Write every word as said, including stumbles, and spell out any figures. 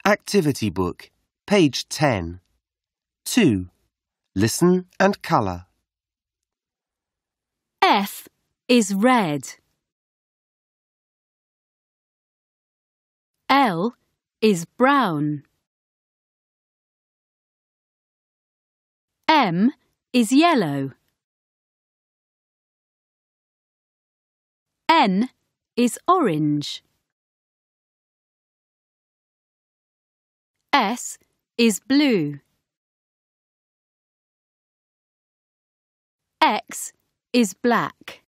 Activity book, page ten. two. Listen and colour. F is red. L is brown. M is yellow. N is orange. S is blue. X is black.